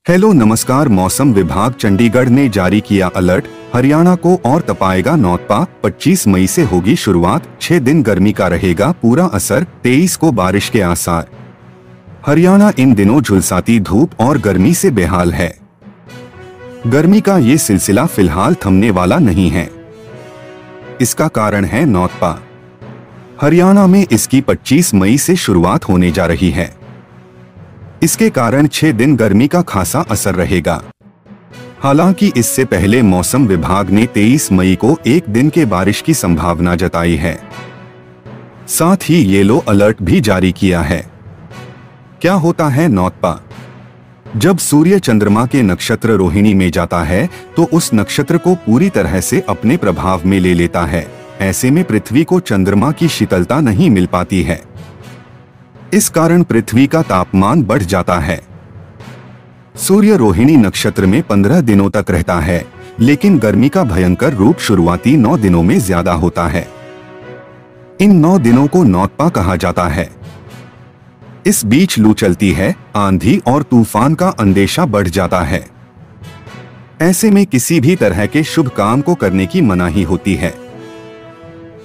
Hello नमस्कार। मौसम विभाग चंडीगढ़ ने जारी किया अलर्ट। हरियाणा को और तपाएगा नौतपा। 25 मई से होगी शुरुआत। 6 दिन गर्मी का रहेगा पूरा असर। 23 को बारिश के आसार। हरियाणा इन दिनों झुलसाती धूप और गर्मी से बेहाल है। गर्मी का ये सिलसिला फिलहाल थमने वाला नहीं है। इसका कारण है नौतपा। हरियाणा में इसकी 25 मई से शुरुआत होने जा रही है। इसके कारण 6 दिन गर्मी का खासा असर रहेगा। हालांकि इससे पहले मौसम विभाग ने 23 मई को एक दिन के बारिश की संभावना जताई है। साथ ही येलो अलर्ट भी जारी किया है। क्या होता है नौतपा? जब सूर्य चंद्रमा के नक्षत्र रोहिणी में जाता है तो उस नक्षत्र को पूरी तरह से अपने प्रभाव में ले लेता है। ऐसे में पृथ्वी को चंद्रमा की शीतलता नहीं मिल पाती है। इस कारण पृथ्वी का तापमान बढ़ जाता है। सूर्य रोहिणी नक्षत्र में 15 दिनों तक रहता है, लेकिन गर्मी का भयंकर रूप शुरुआती 9 दिनों में ज्यादा होता है। इन 9 दिनों को नौतपा कहा जाता है। इस बीच लू चलती है, आंधी और तूफान का अंदेशा बढ़ जाता है। ऐसे में किसी भी तरह के शुभ काम को करने की मनाही होती है।